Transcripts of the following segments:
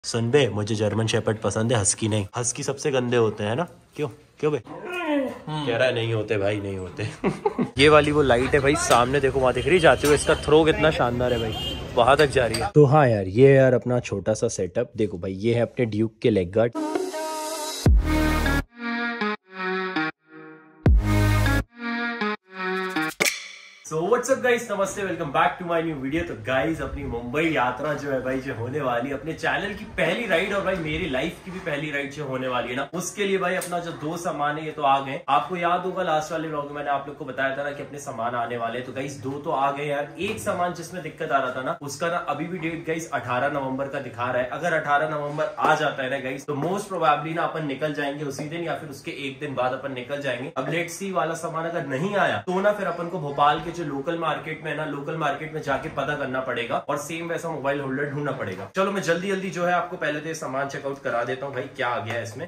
सुन बे, मुझे German shepherd पसंद है, हस्की नहीं। हस्की सबसे गंदे होते हैं ना। क्यों क्यों बे? कह रहा है नहीं होते भाई, नहीं होते। ये वाली वो लाइट है भाई, सामने देखो, वहाँ दिख रही जाते हुए। इसका थ्रो कितना शानदार है भाई, वहां तक जा रही है। तो हाँ यार, ये यार अपना छोटा सा सेटअप देखो भाई। ये है अपने ड्यूक के leg guard. So what's up guys, नमस्ते, welcome back to my new video. तो गाइज अपनी मुंबई यात्रा जो है भाई, जो होने वाली अपने चैनल की पहली राइड, और भाई मेरी लाइफ की भी पहली राइड जो होने वाली है ना, उसके लिए भाई अपना जो 2 सामान है ये तो आ गए। आपको याद होगा लास्ट वाले व्लॉग में मैंने आप लोग को बताया था ना कि अपने सामान आने वाले। तो गाइज 2 तो आ गए यार। एक सामान जिसमें दिक्कत आ रहा था ना, उसका ना अभी भी डेट गाइज 18 नवंबर का दिखा रहा है। अगर 18 नवंबर आ जाता है ना गाइज, तो मोस्ट प्रोबेबली ना अपन निकल जाएंगे उसी दिन, या फिर उसके एक दिन बाद अपन निकल जाएंगे। अब लेट्स सी वाला सामान अगर नहीं आया तो ना फिर अपन को भोपाल के जो लोकल मार्केट में ना, लोकल मार्केट में जाके पता करना पड़ेगा और सेम वैसा मोबाइल होल्डर ढूंढना पड़ेगा। चलो मैं जल्दी जल्दी जो है आपको पहले तो ये सामान चेकआउट करा देता हूँ भाई, क्या आ गया है इसमें।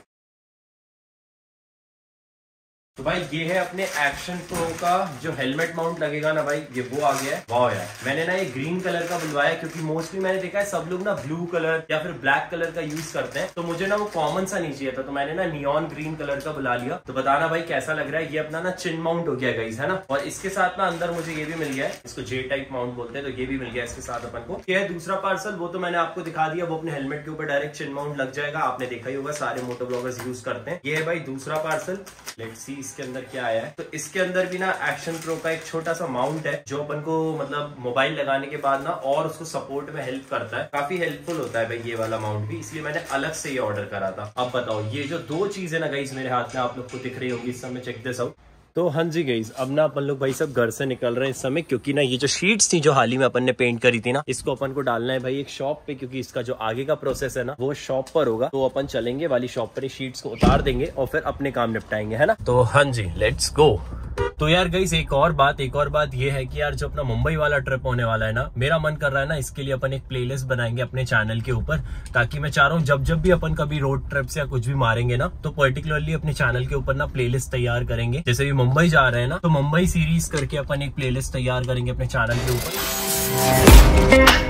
तो भाई ये है अपने एक्शन प्रो का जो हेलमेट माउंट लगेगा ना भाई, ये वो आ गया है। वाह यार, मैंने ना ये ग्रीन कलर का बुलवाया क्योंकि मोस्टली मैंने देखा है सब लोग ना ब्लू कलर या फिर ब्लैक कलर का यूज करते हैं। तो मुझे ना वो कॉमन सा नहीं चाहिए था, तो मैंने ना नियॉन ग्रीन कलर का बुला लिया। तो बताना भाई कैसा लग रहा है। ये अपना ना चिन माउंट हो गया गाइस, है ना। और इसके साथ ना अंदर मुझे ये भी मिल गया है, इसको जे टाइप माउंट बोलते हैं, तो ये भी मिल गया इसके साथ अपन को। क्या है दूसरा पार्सल, वो तो मैंने आपको दिखा दिया, वो अपने हेलमेट के ऊपर डायरेक्ट चिन माउंट लग जाएगा। आपने देखा ही होगा, सारे मोटो ब्लॉगर्स यूज करते हैं। ये है भाई दूसरा पार्सल। लेट्स सी इसके अंदर क्या आया है। तो इसके अंदर भी ना एक्शन प्रो का एक छोटा सा माउंट है, जो अपन को मतलब मोबाइल लगाने के बाद ना और उसको सपोर्ट में हेल्प करता है। काफी हेल्पफुल होता है भाई ये वाला माउंट भी, इसलिए मैंने अलग से ये ऑर्डर करा था। अब बताओ, ये जो 2 चीजें ना गाइस मेरे हाथ में आप लोग को दिख रही होगी इस समय, चेक दिस आउट। तो हाँ जी गाइस, अब ना अपन लोग भाई सब घर से निकल रहे हैं इस समय, क्योंकि ना ये जो शीट्स थी जो हाल ही में अपन ने पेंट करी थी ना, इसको अपन को डालना है भाई एक शॉप पे, क्योंकि इसका जो आगे का प्रोसेस है ना वो शॉप पर होगा। तो अपन चलेंगे वाली शॉप पर, शीट्स को उतार देंगे और फिर अपने काम निपटाएंगे, है ना। तो हाँ जी, लेट्स गो। तो यार गाइस एक और बात ये है कि यार जो अपना मुंबई वाला ट्रिप होने वाला है ना, मेरा मन कर रहा है ना, इसके लिए अपन एक प्लेलिस्ट बनाएंगे अपने चैनल के ऊपर, ताकि मैं चाह रहा हूँ जब भी अपन कभी रोड ट्रिप्स या कुछ भी मारेंगे ना, तो पर्टिकुलरली अपने चैनल के ऊपर ना प्लेलिस्ट तैयार करेंगे। जैसे भी मुंबई जा रहे हैं ना, तो मुंबई सीरीज करके अपन एक प्लेलिस्ट तैयार करेंगे अपने चैनल के ऊपर।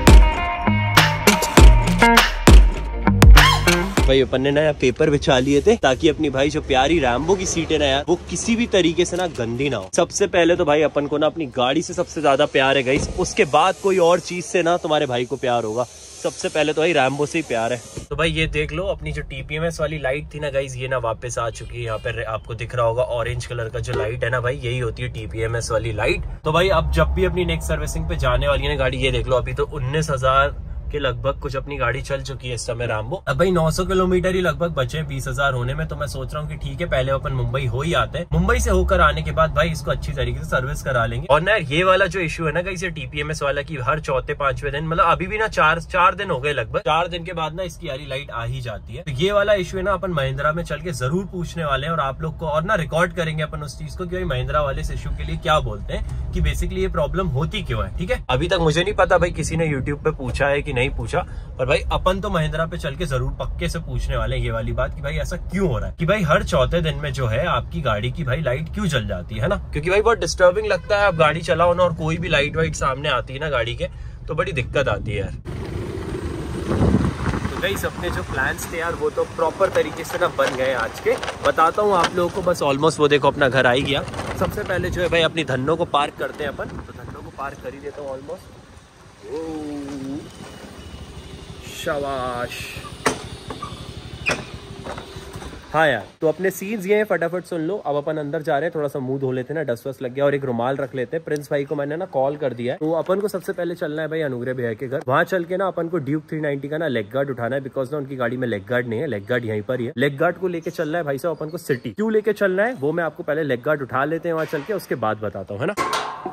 भाई अपन ने ना पेपर बिछा लिए थे, ताकि अपनी भाई जो प्यारी रैम्बो की सीट है ना यार, वो किसी भी तरीके से ना गंदी ना हो। सबसे पहले तो भाई अपन को ना अपनी गाड़ी से सबसे ज्यादा प्यार है गाइस, उसके बाद कोई और चीज से ना तुम्हारे भाई को प्यार होगा। सबसे पहले तो भाई रैम्बो से ही प्यार है। तो भाई ये देख लो, अपनी जो TPMS वाली लाइट थी ना गाइस, ये ना वापस आ चुकी है। यहाँ पे आपको दिख रहा होगा ऑरेंज कलर का जो लाइट है ना भाई, यही होती है TPMS वाली लाइट। तो भाई अब जब भी अपनी नेक्स्ट सर्विसिंग पे जाने वाली है ना गाड़ी, ये देख लो अभी तो 19,000 के लगभग कुछ अपनी गाड़ी चल चुकी है इस समय रैम्बो। अब भाई 900 किलोमीटर ही लगभग बचे 20,000 होने में। तो मैं सोच रहा हूँ कि ठीक है, पहले अपन मुंबई हो ही आते हैं। मुंबई से होकर आने के बाद भाई इसको अच्छी तरीके से सर्विस करा लेंगे। और ना ये वाला जो इशू है ना गाइस, ये TPMS वाला की हर चौथे 5वें दिन, मतलब अभी भी ना 4 दिन हो गए लगभग, 4 दिन के बाद ना इसकी यारी लाइट आ ही जाती है। तो ये वाला इशू है ना, अपन महिंद्रा में चल के जरूर पूछने वाले हैं और आप लोग को, और ना रिकॉर्ड करेंगे अपन उस चीज को कि भाई महिंद्रा वाले इस इशू के लिए क्या बोलते हैं, कि बेसिकली ये प्रॉब्लम होती क्यों है। ठीक है, अभी तक मुझे नहीं पता भाई किसी ने यूट्यूब पे पूछा है कि नहीं पूछा, पर भाई अपन तो महिंद्रा पे चल के जरूर पक्के से पूछने वाले हैं ये वाली बात, कि भाई ऐसा क्यों हो रहा है, कि भाई हर चौथे दिन में जो है आपकी गाड़ी की भाई लाइट क्यों जल जाती है ना। क्योंकि भाई बहुत डिस्टर्बिंग लगता है, आप गाड़ी चलाओ ना और कोई भी लाइट वाइट सामने आती है ना गाड़ी के, तो बड़ी दिक्कत आती है यार। तो गाइस अपने जो प्लान्स थे यार, वो तो प्रॉपर तरीके से ना बन गए आज के। बताता हूँ आप लोगों को, बस ऑलमोस्ट वो देखो अपना घर आ ही गया। सबसे पहले जो है भाई अपनी धन्नो को पार्क करते हैं अपन, तो धन्नो को पार्क कर ही देता हूँ ऑलमोस्ट। शाबाश। हाँ यार, तो अपने सीन्स ये हैं, फटाफट सुन लो। अब अपन अंदर जा रहे हैं, थोड़ा सा मुंह धो लेते हैं ना, डस्ट वस्ट लग गया, और एक रुमाल रख लेते हैं। प्रिंस भाई को मैंने ना कॉल कर दिया है, तो अपन को सबसे पहले चलना है भाई अनुग्रह भैया के घर। वहां चल के ना अपन को ड्यूक 390 का ना लेग गार्ड उठाना है, बिकॉज ना उनकी गाड़ी में लेग गार्ड नहीं है, लेग गार्ड यहीं पर ही है। लेग गार्ड को लेके चलना है भाई साहब अपन को सिटी। क्यों लेके चलना है वो मैं आपको पहले लेग गार्ड उठा लेते हैं वहां चल के, उसके बाद बताता हूँ, है ना।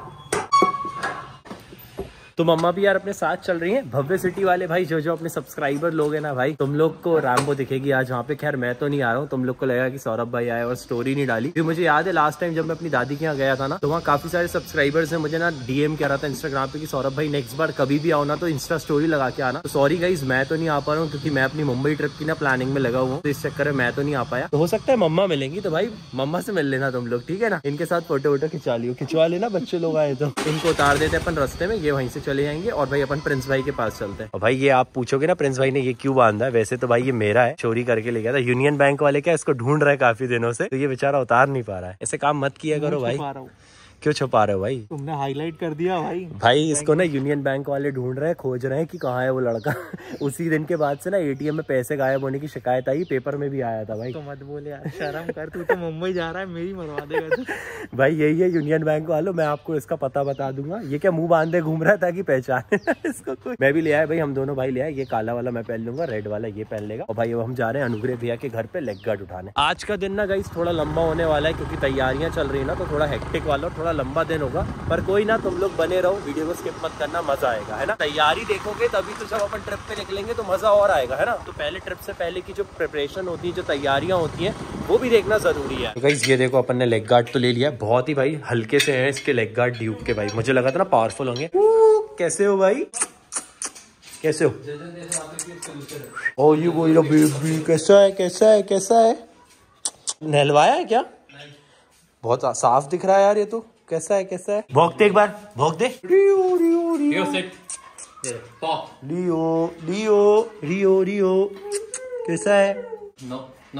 तो मम्मा भी यार अपने साथ चल रही हैं। भव्य सिटी वाले भाई जो अपने सब्सक्राइबर लोग हैं ना भाई, तुम लोग को रैम्बो दिखेगी आज वहाँ पे। खैर मैं तो नहीं आ रहा हूँ, तुम लोग को लगेगा कि सौरभ भाई आए और स्टोरी नहीं डाली। फिर मुझे याद है लास्ट टाइम जब मैं अपनी दादी के यहाँ गया था ना, तो वहाँ काफी सारे सब्सक्राइबर्स ने मुझे ना DM किया रहा था इंस्टाग्राम पे कि सौरभ भाई नेक्स्ट बार कभी भी आओ ना तो इंस्टा स्टोरी लगा के आना। तो सॉरी गाइज, मैं तो नहीं आ पा रहा हूँ, क्योंकि मैं अपनी मुंबई ट्रिप की ना प्लानिंग में लगा हुआ हूँ, तो इस चक्कर में मैं तो नहीं आ पाया। तो हो सकता है मम्मा मिलेंगी, तो भाई मम्मा से मिल लेना तुम लोग, ठीक है ना। इनके साथ फोटो वोटो खिंचवा लेना, बच्चे लोग आए तो। इनको उतार देते अपन रास्ते में, ये वहीं से चले जाएंगे और भाई अपन प्रिंस भाई के पास चलते हैं। और भाई ये आप पूछोगे ना प्रिंस भाई ने ये क्यों बांधा है, वैसे तो भाई ये मेरा है, चोरी करके ले गया था। यूनियन बैंक वाले क्या इसको ढूंढ रहे काफी दिनों से, तो ये बेचारा उतार नहीं पा रहा है। ऐसे काम मत किया करो भाई। क्यों छुपा रहे हो भाई? तुमने हाईलाइट कर दिया भाई इसको ना यूनियन बैंक वाले ढूंढ रहे हैं, खोज रहे हैं कि कहाँ है वो लड़का। उसी दिन के बाद से ना एटीएम में पैसे गायब होने की शिकायत आई, पेपर में भी आया था भाई। तो मत बोले यार, शर्म कर, तू तो मुंबई जा रहा है, मेरी मरवा देगा तू। भाई यही है यूनियन बैंक वालों, मैं आपको इसका पता बता दूंगा। ये क्या मुंह बांधे घूम रहा है ताकि पहचाने इसको कोई। मैं भी ले आया भाई, हम दोनों भाई ले आए। ये काला वाला मैं पहन लूंगा, रेड वाला ये पहन लेगा। और भाई अब हम जा रहे हैं अनुग्रह भैया के घर पे लेग गार्ड उठाने। आज का दिन ना गाइस थोड़ा लंबा होने वाला है क्योंकि तैयारियां चल रही है ना, तो थोड़ा हेक्टिक वाला थोड़ा लंबा दिन होगा। पर कोई ना, तुम लोग बने रहो, वीडियो को स्किप मत करना, मजा आएगा है ना। तैयारी देखोगे तभी तो जब अपन ट्रिप पे निकलेंगे तो मजा और आएगा है ना। तो पहले ट्रिप से पहले की जो प्रिपरेशन होती है, जो तैयारियां होती हैं, वो भी देखना जरूरी है। तो गाइस ये देखो अपन ने लेग गार्ड तो ले लिया, बहुत ही भाई हल्के से हैं इसके लेग गार्ड ड्यूक के। भाई मुझे लगा था ना पावरफुल होंगे। कैसे हो भाई, कैसे हो? ओ यू बोलो बेबी, कैसा है कैसा है कैसा है? नहलवाया है क्या? बहुत साफ दिख रहा है यार ये तो। कैसा है कैसा है? भोंकते एक बार, भोंक दे। रियो रियो रियो रियो रियो रियो रियो, कैसा है? नो नो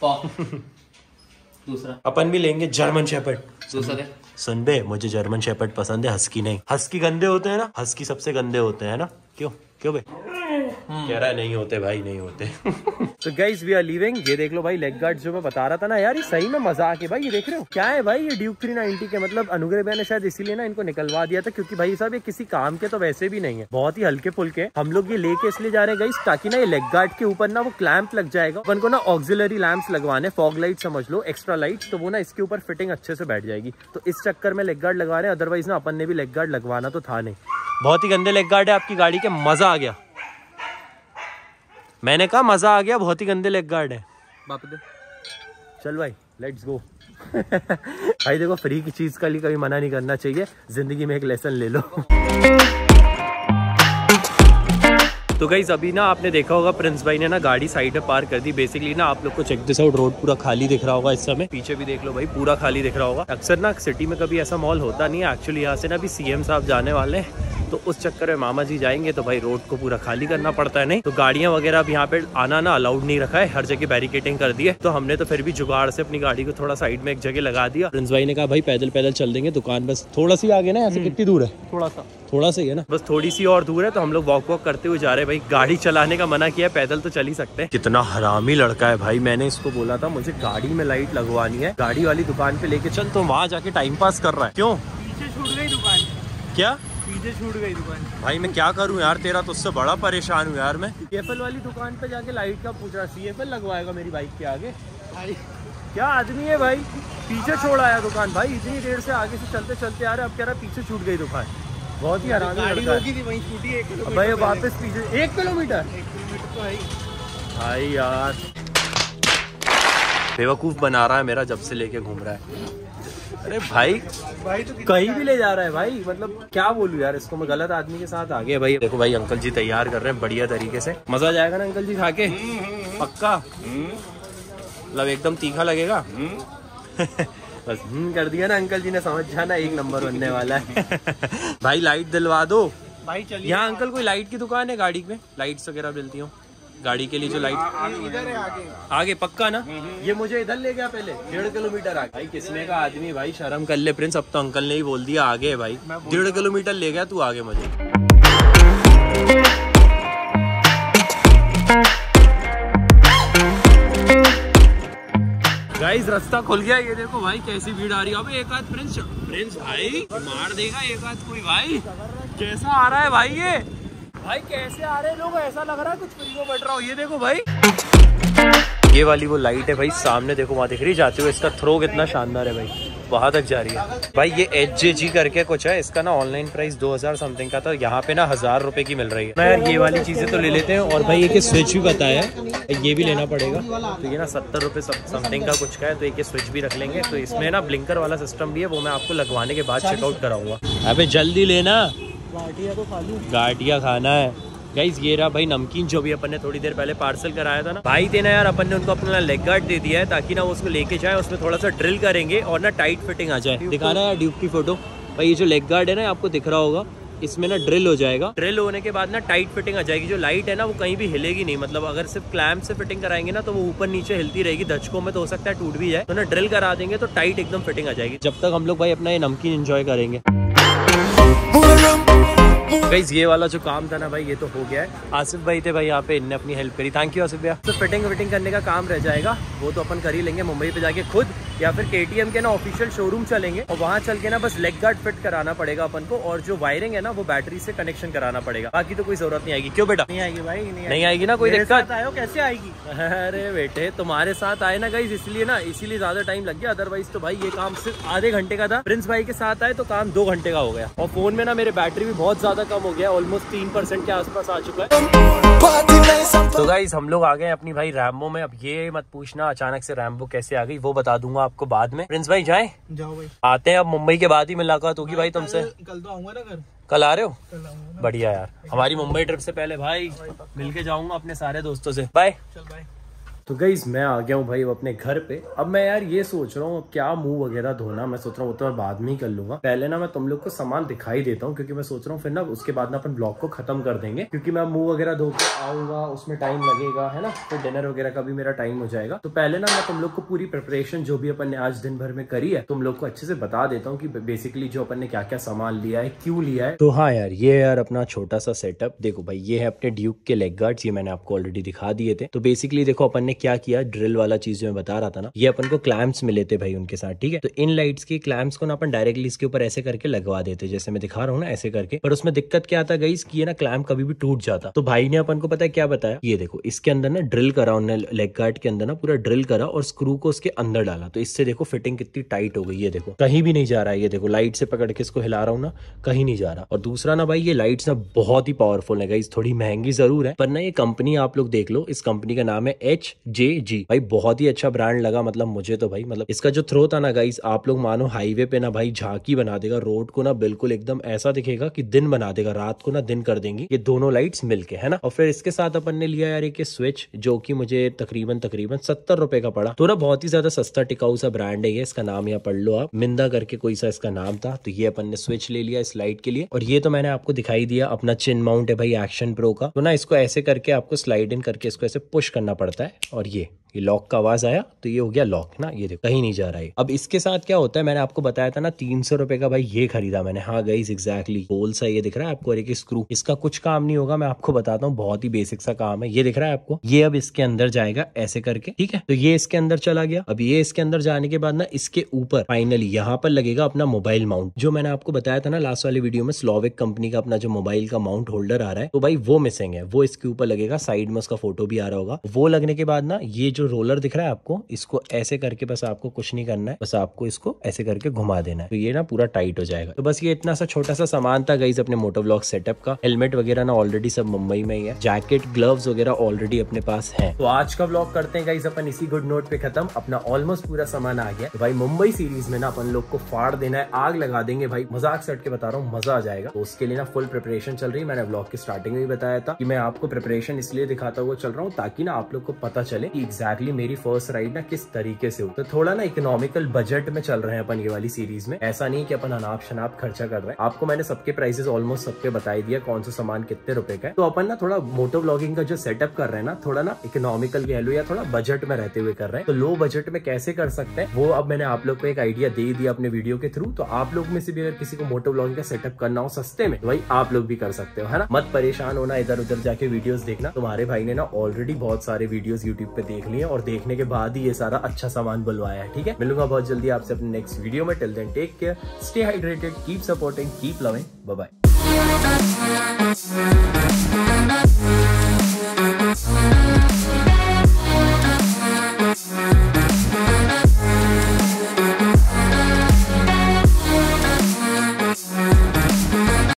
दूसरा अपन भी लेंगे जर्मन शेपर्ड। दूसरा सुन बे, मुझे जर्मन शेपर्ड पसंद है, हस्की नहीं। हस्की गंदे होते हैं ना, हस्की सबसे गंदे होते हैं ना। क्यों क्यों बे? कह रहा है नहीं होते भाई, नहीं होते। तो गाइस वी आर लीविंग। ये देख लो भाई लेग गार्ड जो मैं बता रहा था ना यार, ये सही में मजाक है भाई। ये देख रहे हो क्या है भाई, ये ड्यूक 390 के, मतलब अनुग्रह भैया ने शायद इसीलिए ना इनको निकलवा दिया था, क्योंकि भाई साहब ये किसी काम के तो वैसे भी नहीं है, बहुत ही हल्के फुल्के। हम लोग ये लेके इसलिए जा रहे हैं गाइस ताकि ना ये लेग गार्ड के ऊपर ना वो क्लैंप लग जाएगा। अपन को ना ऑक्सिलरी लैंप्स लगवाने, फॉग लाइट समझ लो, एक्स्ट्रा लाइट, तो वो ना इसके ऊपर फिटिंग अच्छे से बैठ जाएगी। तो इस चक्कर में लेग गार्ड लगवा रहे हैं, अदरवाइज ना अपन ने भी लेग गार्ड लगवाना तो था नहीं। बहुत ही गंदे लेग गार्ड है आपकी गाड़ी के, मजा आ गया। मैंने कहा मजा आ गया, बहुत ही गंदे लेग गार्ड है। बाप दे, चल भाई लेट्स गो। भाई देखो फ्री की चीज का लिए कभी मना नहीं करना चाहिए, जिंदगी में एक लेसन ले लो। तो गाइस अभी ना आपने देखा होगा प्रिंस भाई ने ना गाड़ी साइड पे पार्क कर दी। बेसिकली ना आप लोग को चेक दिस आउट, रोड पूरा खाली दिख रहा होगा इस समय। पीछे भी देख लो भाई, पूरा खाली दिख रहा होगा। अक्सर ना सिटी में कभी ऐसा मॉल होता नहीं है। एक्चुअली यहाँ से ना अभी सीएम साहब जाने वाले हैं, तो उस चक्कर में मामा जी जाएंगे तो भाई रोड को पूरा खाली करना पड़ता है। नहीं तो गाड़ियां वगैरह अब यहाँ पे आना ना अलाउड नहीं रखा है, हर जगह बैरिकेटिंग कर दी है। तो हमने तो फिर भी जुगाड़ से अपनी गाड़ी को थोड़ा साइड में एक जगह लगा दिया। प्रिंस भाई ने कहा भाई पैदल पैदल चल देंगे, दुकान बस थोड़ा सी आगे ना, यहाँ से कितनी दूर है? थोड़ा सा ही है ना, बस थोड़ी सी और दूर है। तो हम लोग वॉक करते हुए जा रहे हैं भाई, गाड़ी चलाने का मना किया, पैदल तो चल ही सकते हैं। कितना हरामी लड़का है भाई। मैंने इसको बोला था मुझे गाड़ी में लाइट लगवानी है, गाड़ी वाली दुकान पे लेके चल, तो वहाँ जाके टाइम पास कर रहा है। क्यों? पीछे छूट गई दुकान। क्या पीछे छूट गई दुकान? भाई मैं क्या करूं यार, तेरा तो उससे बड़ा परेशान हूँ यार मैं। CFL वाली दुकान पे जाके लाइट का पूछ रहा, CFL लगवाएगा मेरी बाइक के आगे? भाई क्या आदमी है भाई, पीछे छोड़ आया दुकान भाई। इतनी देर से आगे से चलते चलते आ रहे, अब कह रहा पीछे छूट गई दुकान। बहुत ही आराम वहीं छूटी 1 किलोमीटर भाई, वापस पीछे 1 किलोमीटर तो है भाई यार। बेवकूफ बना रहा है मेरा, जब से लेके घूम रहा है। अरे भाई तो कहीं भी ले जा रहा है भाई, मतलब क्या बोलूं यार इसको मैं, गलत आदमी के साथ आ गया भाई। देखो भाई अंकल जी तैयार कर रहे हैं बढ़िया तरीके से, मजा आ जाएगा ना अंकल जी खा के? पक्का? मतलब एकदम तीखा लगेगा? बस कर दिया ना अंकल जी ने, समझ जाना 1 नंबर बनने वाला है। भाई लाइट दिलवा दो भाई। चलिए यहाँ अंकल कोई लाइट की दुकान है गाड़ी में, लाइट्स वगैरह मिलती हो गाड़ी के लिए जो लाइट? इधर है आगे पक्का ना? ये मुझे इधर ले गया पहले 1.5 किलोमीटर आगे। भाई किसने का आदमी भाई, शर्म कर ले प्रिंस। अब तो अंकल ने ही बोल दिया आगे है भाई, 1.5 किलोमीटर ले गया तू आगे मुझे। गाइस रास्ता खुल गया, ये देखो भाई कैसी भीड़ आ रही है। अबे एक आध प्रिंस भाई मार देगा एक आध कोई भाई। कैसा आ रहा है भाई ये, भाई कैसे आ रहे हैं लोग, ऐसा लग रहा है कुछ फ्री को बैठ रहा हो। ये देखो भाई, ये वाली वो लाइट है भाई सामने, देखो वहाँ दिख रही जाते हुए। इसका थ्रो कितना शानदार है भाई, वहां तक जा रही है भाई। ये HJG करके कुछ है, इसका ना ऑनलाइन प्राइस 2000 समथिंग का था, यहाँ पे ना 1000 रुपए की मिल रही है। मैं यार ये वाली चीजें तो ले लेते हैं। और भाई एक स्विच भी बताया है, ये भी लेना पड़ेगा। तो ये ना 70 रुपए समथिंग का कुछ का है, तो एक स्विच भी रख लेंगे। तो इसमें ना ब्लिंकर वाला सिस्टम भी है, वो मैं आपको लगवाने के बाद चेकआउट कराऊंगा। अबे जल्दी लेना, गाटिया खाना है। गाइस ये रहा भाई नमकीन, जो भी अपन ने थोड़ी देर पहले पार्सल कराया था ना भाई थे ना यार, अपन ने उनको अपना लेग गार्ड दे दिया है ताकि ना वो उसको लेके जाए, उसमें थोड़ा सा ड्रिल करेंगे और ना टाइट फिटिंग आ जाए। दिखाना है ड्यूक की फोटो भाई। ये जो लेग गार्ड है ना आपको दिख रहा होगा, इसमें ना ड्रिल हो जाएगा। ड्रिल होने के बाद ना टाइट फिटिंग आ जाएगी। जो लाइट है ना वो कहीं भी हिलेगी नहीं, मतलब अगर सिर्फ क्लैंप से फिटिंग कराएंगे ना तो वो ऊपर नीचे हिलती रहेगी, दचकों में तो हो सकता है टूट भी जाए। तो ना ड्रिल करा देंगे तो टाइट एकदम फिटिंग आ जाएगी। जब तक हम लोग भाई अपना ये नमकीन एंजॉय करेंगे। गाइस ये वाला जो काम था ना भाई ये तो हो गया है। आसिफ भाई थे भाई यहाँ पे, इनने अपनी हेल्प करी, थैंक यू आसिफ भैया। तो फिटिंग करने का काम रह जाएगा, वो तो अपन कर ही लेंगे मुंबई पे जाके खुद, या फिर KTM के ना ऑफिशियल शोरूम चलेंगे और वहाँ चल के ना बस लेग गार्ड फिट कराना पड़ेगा अपन को, और जो वायरिंग है ना वो बैटरी से कनेक्शन कराना पड़ेगा। बाकी तो कोई जरूरत नहीं आएगी। क्यों बेटा? नहीं आएगी भाई, नहीं आएगी ना, कोई दिक्कत? आयो कैसे आएगी? अरे बेटे तुम्हारे साथ आए ना गाइस, इसलिए ना, इसीलिए ज्यादा टाइम लग गया। अदरवाइज तो भाई ये काम सिर्फ आधे घंटे का था। प्रिंस भाई के साथ आए तो काम 2 घंटे का हो गया। और फोन में ना मेरे बैटरी भी बहुत ज्यादा कम हो गया, ऑलमोस्ट 3% के आसपास आ चुका है। तो गाइस हम लोग आ गए अपनी भाई रैम्बो में। अब ये मत पूछना अचानक से रैम्बो कैसे आ गई, वो बता दूंगा आपको बाद में। प्रिंस भाई जाएं? जाओ भाई, आते हैं। अब मुंबई के बाद ही मुलाकात होगी भाई तुमसे। कल तो आऊंगा ना घर। कल आ रहे हो? कल आऊंगा। बढ़िया यार, हमारी मुंबई ट्रिप से पहले भाई मिलके जाऊंगा अपने सारे दोस्तों से। बाय। चल बाय। तो गाइस मैं आ गया हूँ भाई अपने घर पे। अब मैं यार ये सोच रहा हूँ क्या मुंह वगैरह धोना, मैं सोच रहा हूँ वो तो मैं बाद में ही कर लूंगा। पहले ना मैं तुम लोग को सामान दिखाई देता हूँ, क्योंकि मैं सोच रहा हूँ फिर ना उसके बाद ना अपन ब्लॉग को खत्म कर देंगे, क्योंकि मैं मुंह वगैरह धो के आऊंगा उसमें टाइम लगेगा, है ना, फिर डिनर वगैरह का भी मेरा टाइम हो जाएगा। तो पहले ना मैं तुम लोग को पूरी प्रिपरेशन जो भी अपन ने आज दिन भर में करी है तुम लोग को अच्छे से बता देता हूँ कि बेसिकली जो अपन ने क्या क्या सामान लिया है, क्यों लिया है। तो हाँ यार, ये यार अपना छोटा सा सेटअप देखो भाई, ये है अपने ड्यूक के लेग गार्ड्स, ये मैंने आपको ऑलरेडी दिखा दिए थे। तो बेसिकली देखो अपन ने क्या किया, ड्रिल वाला चीज जो मैं बता रहा था ना, ये अपन को क्लैम्प्स मिले थे भाई उनके साथ, ठीक है। तो इन लाइट्स के क्लैम्प्स को ना अपन डायरेक्टली इसके ऊपर ऐसे करके लगवा देते, जैसे मैं दिखा रहा हूँ ना ऐसे करके। पर उसमें दिक्कत क्या आता गाइस कि ये ना क्लैम्प कभी भी टूट जाता। तो भाई ने अपन को पता है क्या बताया, ये देखो इसके अंदर ना ड्रिल करा उन्होंने, लेग गार्ड के अंदर ना पूरा ड्रिल करा और स्क्रू को उसके अंदर डाला। तो इससे देखो फिटिंग कितनी टाइट हो गई, ये देखो कहीं भी नहीं जा रहा है। ये देखो लाइट से पकड़ के इसको हिला रहा हूँ ना, कहीं नहीं जा रहा। और दूसरा ना भाई ये लाइट्स ना बहुत ही पावरफुल है गाइस, थोड़ी महंगी जरूर है पर ना ये कंपनी आप लोग देख लो, इस कंपनी का नाम है HJG भाई, बहुत ही अच्छा ब्रांड लगा मतलब मुझे तो भाई। मतलब इसका जो थ्रो था ना गाइस, आप लोग मानो हाईवे पे ना भाई झांकी बना देगा, रोड को ना बिल्कुल एकदम ऐसा दिखेगा कि दिन बना देगा, रात को ना दिन कर देंगी ये दोनों लाइट्स मिलके, है ना। और फिर इसके साथ अपन ने लिया यार एक स्विच, जो कि मुझे तकरीबन 70 रुपए का पड़ा। तो ना बहुत ही ज्यादा सस्ता टिकाऊ सा ब्रांड है ये, इसका नाम यहाँ पढ़ लो आप, मिंदा करके कोई सा इसका नाम था। तो ये अपन ने स्विच ले लिया इस लाइट के लिए। और ये तो मैंने आपको दिखाई दिया अपना चिन माउंट है भाई एक्शन प्रो का। तो ना इसको ऐसे करके आपको स्लाइड इन करके इसको ऐसे पुश करना पड़ता है, और ये लॉक का आवाज आया तो ये हो गया लॉक ना, ये देखो कहीं नहीं जा रहा है। अब इसके साथ क्या होता है, मैंने आपको बताया था ना 300 रुपए का भाई ये खरीदा मैंने। हाँ गाइस एग्जैक्टली, गोल सा ये दिख रहा है आपको, और एक स्क्रू, इसका कुछ काम नहीं होगा, मैं आपको बताता हूँ, बहुत ही बेसिक सा काम है। ये दिख रहा है आपको, ये अब इसके अंदर जाएगा ऐसे करके, ठीक है। तो ये इसके अंदर चला गया। अब ये इसके अंदर जाने के बाद ना इसके ऊपर फाइनली यहाँ पर लगेगा अपना मोबाइल माउंट, जो मैंने आपको बताया था ना लास्ट वाली वीडियो में, स्लोविक कंपनी का अपना जो मोबाइल का माउंट होल्डर आ रहा है, तो भाई वो मिसिंग है, वो इसके ऊपर लगेगा। साइड में उसका फोटो भी आ रहा होगा। वो लगने के बाद ना ये जो रोलर दिख रहा है आपको, इसको ऐसे करके, बस आपको कुछ नहीं करना है, बस आपको इसको ऐसे करके घुमा देना है, तो ये ना पूरा टाइट हो जाएगा। तो बस ये इतना सा छोटा सा सामान था गाइस अपने मोटोव्लॉग सेटअप का। हेलमेट वगैरह ना ऑलरेडी सब मुंबई में ही है, जैकेट ग्लव्स वगैरह ऑलरेडी अपने पास है। तो आज का व्लॉग करते हैं गाइस अपन इसी गुड नोट पे खत्म। अपना ऑलमोस्ट पूरा सामान आ गया। तो भाई मुंबई सीरीज में ना अपन लोग को फाड़ देना है, आग लगा देंगे भाई, मजाक से हट के बता रहा हूँ, मजा आ जाएगा। तो उसके लिए ना फुल प्रिपरेशन चल रही है। मैंने व्लॉग की स्टार्टिंग में भी बताया था कि मैं आपको प्रिपरेशन इसलिए दिखाता हुआ चल रहा हूँ ताकि ना आप लोग को पता चले कि एग्जैक्टली मेरी फर्स्ट राइड ना किस तरीके से हो। तो थोड़ा ना इकोनॉमिकल बजट में चल रहे हैं अपन ये वाली सीरीज में। ऐसा नहीं कि अपन अनाप शनाप खर्चा कर रहे हैं। आपको मैंने सबके प्राइसेस ऑलमोस्ट सबके बताई दिया, कौन सा सामान कितने रुपए का है। तो अपन ना थोड़ा मोटो व्लॉगिंग का जो सेटअप कर रहे हैं ना, थोड़ा ना इकोनॉमिकल कह लो या थोड़ा बजट में रहते हुए कर रहे हैं। तो लो बजट में कैसे कर सकते हैं वो अब मैंने आप लोग को एक आइडिया दे दिया अपने वीडियो के थ्रू। तो आप लोग में से भी अगर किसी को मोटो व्लॉगिंग का सेटअप करना हो सस्ते में, तो भाई आप लोग भी कर सकते हो, है ना। मत परेशान होना इधर उधर जाके वीडियोस देखना। तुम्हारे भाई ने ना ऑलरेडी बहुत सारे वीडियोस यूट्यूब पे देख लिए और देखने के बाद ही ये सारा अच्छा सामान बुलवाया है, ठीक है। मिलूंगा बहुत जल्दी आपसे अपने नेक्स्ट वीडियो में। Till then take care, stay hydrated, keep supporting, keep loving, bye bye.